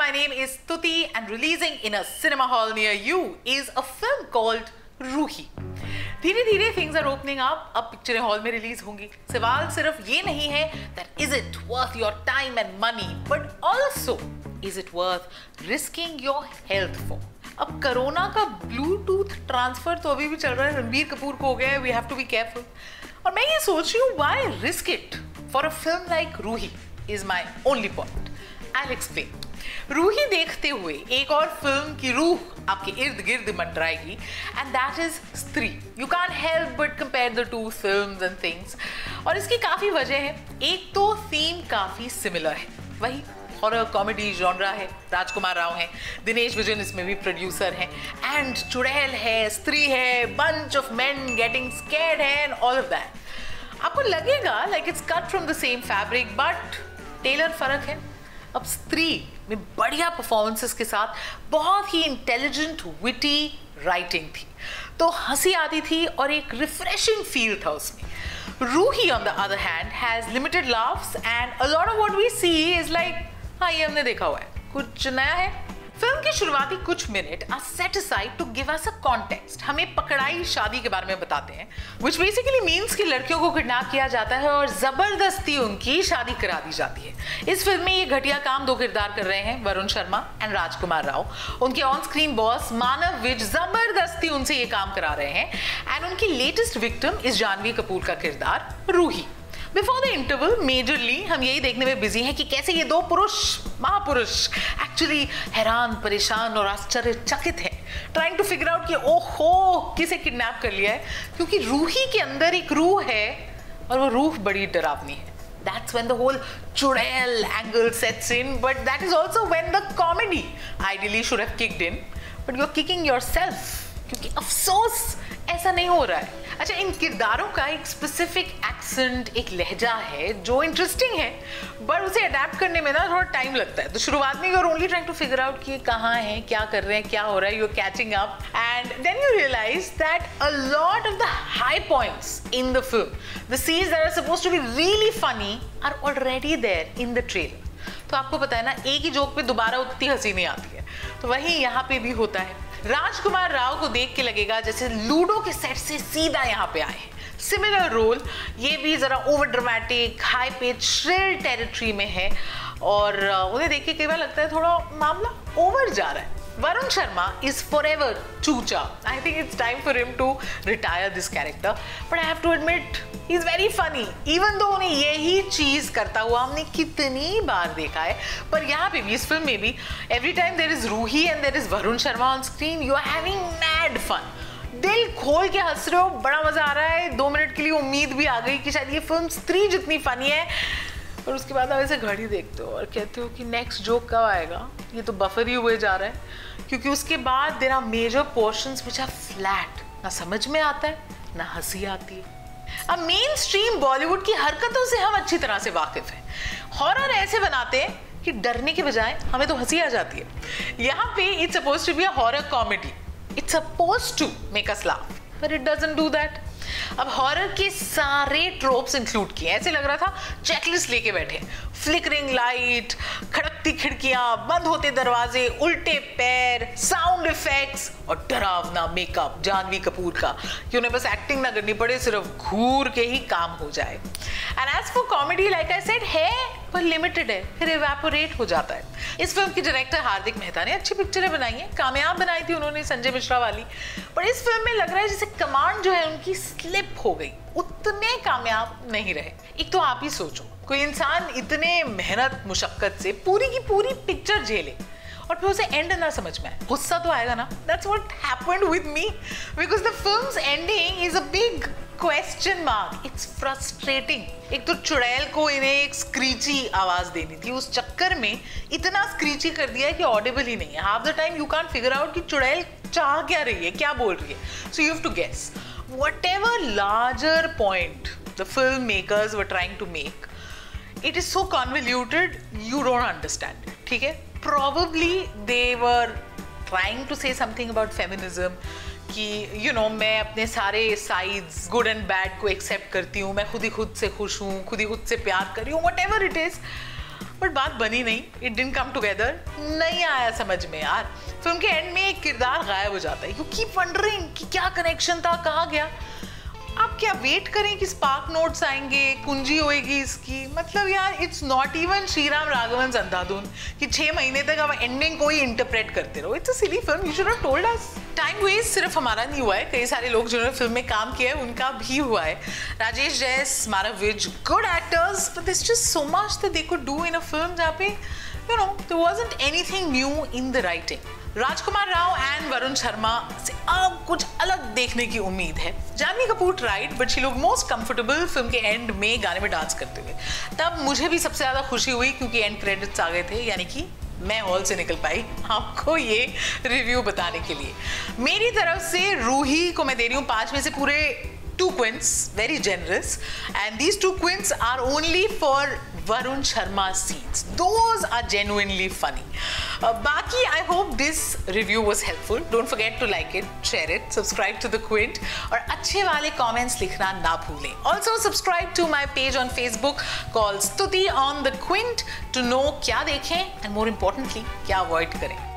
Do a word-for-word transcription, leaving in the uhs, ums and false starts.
my name is Tuti and releasing in a cinema hall near you is a film called Ruhi. धीरे धीरे things are opening up, अब पिक्चरें hall में release होंगी। सवाल सिर्फ ये नहीं है that is it worth your time and money, but also is it worth risking your health for? अब कोरोना का ब्लूटूथ ट्रांसफर तो अभी भी चल रहा है, रणबीर कपूर को हो गया है, we have to be careful। और मैं ये सोच रही हूँ why risk it for a film like Ruhi is my only point. I'll explain. Ruhi देखते हुए एक और फिल्म की रूह आपके इर्द गिर्द मंडराएगी and that is स्त्री। You can't help but compare the two films and things। और इसकी काफी वजह है। एक तो थीम काफी सिमिलर है, वही हॉरर कॉमेडी जॉनरा है, राजकुमार राव हैं, दिनेश विजन इसमें भी प्रोड्यूसर हैं, एंड चुड़ैल है, स्त्री है, bunch of men getting scared है एंड ऑल ऑफ दैट। आपको लगेगा like it's cut from the same fabric, but tailor फर्क है। अब स्त्री में बढ़िया परफॉर्मेंसेस के साथ बहुत ही इंटेलिजेंट विटी राइटिंग थी, तो हंसी आती थी और एक रिफ्रेशिंग फील था उसमें। Roohi on the other hand has limited laughs and a lot of what we see is like हाँ ये हमने देखा हुआ है, कुछ नया है। फिल्म के शुरुआती कुछ minute are set aside to give us a context. हमें पकड़ाई शादी के बारे में बताते हैं, which basically means कि लड़कियों को किडनैप किया जाता है और जबरदस्ती उनकी शादी करा दी जाती है। इस फिल्म में ये घटिया काम दो किरदार कर रहे हैं, वरुण शर्मा एंड राजकुमार राव। उनके on screen boss Manav Vij जबरदस्ती उनसे ये काम करा रहे हैं एंड उनकी लेटेस्ट विक्टिम इस जानवी कपूर का किरदार Roohi. Before the interval majorly हम यही देखने में बिजी हैं कि कैसे ये दो पुरुष महापुरुष एक्चुअली हैरान, परेशान और आश्चर्यचकित हैं, ट्राइंग टू फिगर आउट कि ओहो किसे किडनैप कर लिया है, क्योंकि रूही के अंदर एक रूह है और वो रूह बड़ी डरावनी है। That's when the whole चुड़ैल angle sets in, but that is also when the comedy ideally should have kicked in, but you're kicking yourself, क्योंकि अफसोस ऐसा नहीं हो रहा है। अच्छा, इन किरदारों का एक स्पेसिफिक एक्सेंट, एक लहजा है जो इंटरेस्टिंग है, बट उसे अडेप्ट करने में ना थोड़ा टाइम लगता है। तो शुरुआत में you are only trying to figure out कि कहाँ है, क्या कर रहे हैं, क्या हो रहा है, you are catching up and then you realise that a lot of the high points in the film, the scenes that are supposed to be really funny are already there in the trailer. तो आपको पता है ना, एक ही joke पे दोबारा उतनी हंसी नहीं आती है, तो वही यहाँ पे भी होता है। राजकुमार राव को देख के लगेगा जैसे लूडो के सेट से सीधा यहाँ पे आए। सिमिलर रोल, ये भी जरा over dramatic, high pitch, shrill territory में है और उन्हें देख के कई बार लगता है थोड़ा मामला ओवर जा रहा है। Varun Sharma is forever चूचा। I think it's time for him to retire this character, but I have to admit he's very funny. Even though उन्हें यही चीज करता हुआ हमने कितनी बार देखा है, पर यहाँ पे भी इस फिल्म में भी every time there is Ruhi and there is Varun Sharma on screen, you are having mad fun. दिल खोल के हंस रहे हो, बड़ा मजा आ रहा है। दो मिनट के लिए उम्मीद भी आ गई कि शायद ये फिल्म स्त्री जितनी फनी है, और उसके बाद आप ऐसे घड़ी देखते हो और कहते हो कि नेक्स्ट जोक कब आएगा। ये तो बफर ही हुए जा रहा है, क्योंकि उसके बाद there are major portions which are flat, ना समझ में आता है ना हंसी आती है। अब मेन स्ट्रीम बॉलीवुड की हरकतों से हम अच्छी तरह से वाकिफ हैं। हॉरर ऐसे बनाते हैं कि डरने के बजाय हमें तो हंसी आ जाती है। यहाँ पे it's supposed to be a horror comedy, it's supposed to make us laugh, but it doesn't do that. अब हॉरर के सारे ट्रोप्स इंक्लूड किए, ऐसे लग रहा था चेकलिस्ट लेके बैठे। फ्लिकरिंग लाइट, खड़कती खिड़कियां, बंद होते दरवाजे, उल्टे पैर, साउंड इफेक्ट्स और डरावना मेकअप जानवी कपूर का कि उन्हें बस एक्टिंग ना करनी पड़े, सिर्फ घूर के ही काम हो जाए। And as for comedy like I said है, पर लिमिटेड है, फिर इवेपोरेट हो जाता है। इस फिल्म के डायरेक्टर हार्दिक मेहता ने अच्छी पिक्चरें बनाई हैं, कामयाब बनाई थी उन्होंने संजय मिश्रा वाली, पर इस फिल्म में लग रहा है जैसे कमांड जो है उनकी स्लिप हो गई, उतने कामयाब नहीं रहे। एक तो आप ही सोचो, कोई इंसान इतने मेहनत मुशक्कत से पूरी की पूरी पिक्चर झेले और फिर उसे एंड ना समझ में आए, गुस्सा तो आएगा ना। That's what happened with me because the film's ending is a big question mark. It's frustrating. एक तो चुड़ैल को इन्हें एक स्क्रीची आवाज देनी थी, उस चक्कर में इतना स्क्रीची कर दिया है कि ऑडिबल ही नहीं है। Half the time you can't figure out कि चुड़ैल चाह क्या रही है, क्या बोल रही है। So you have to guess. Whatever larger point the filmmakers were trying to make, it is so convoluted you don't understand it. ठीक है? Probably they were trying to say something about feminism कि you know मैं अपने सारे sides good and bad को accept करती हूँ, मैं खुद ही खुद से खुश हूँ, खुद ही खुद से प्यार कर रही हूँ, whatever it is. बट बात बनी नहीं, इट डिडंट कम टुगेदर, नहीं आया समझ में यार। फिल्म के एंड में एक किरदार गायब हो जाता है, यू कीप वंडरिंग कि क्या कनेक्शन था, कहाँ गया। आप क्या वेट करें कि स्पार्क नोट्स आएंगे, कुंजी होएगी इसकी, मतलब यार it's not even Sriram Raghavan Andhadhun कि छह महीने तक आप एंडिंग को ही इंटरप्रेट करते रहो। It's a silly film, you should have told us. Time waste सिर्फ हमारा नहीं हुआ है, कई सारे लोग जिन्होंने फिल्म में काम किया है उनका भी हुआ है। Rajesh Jais, Manav Vij, good actors, but there's just so much that they could do in a film जहाँ पे you know there wasn't anything new in the writing. Rajkummar Rao and Varun Sharma से अब कुछ अलग देखने की उम्मीद है। Janhvi Kapoor tried but she look most comfortable film के एंड में गाने में डांस करते हुए। तब मुझे भी सबसे ज्यादा खुशी हुई क्योंकि एंड क्रेडिट्स आ गए थे, यानी कि मैं हॉल से निकल पाई आपको ये रिव्यू बताने के लिए। मेरी तरफ से रूही को मैं दे रही हूँ पांच में से पूरे two quints, very generous, and these two quints are only for Varun Sharma's scenes. Those are genuinely funny. Uh, Baki, I hope this review was helpful. Don't forget to like it, share it, subscribe to the Quint, और अच्छे वाले comments लिखना ना भूलें. Also subscribe to my page on Facebook called Stuti on the Quint to know क्या देखें and more importantly क्या avoid करें.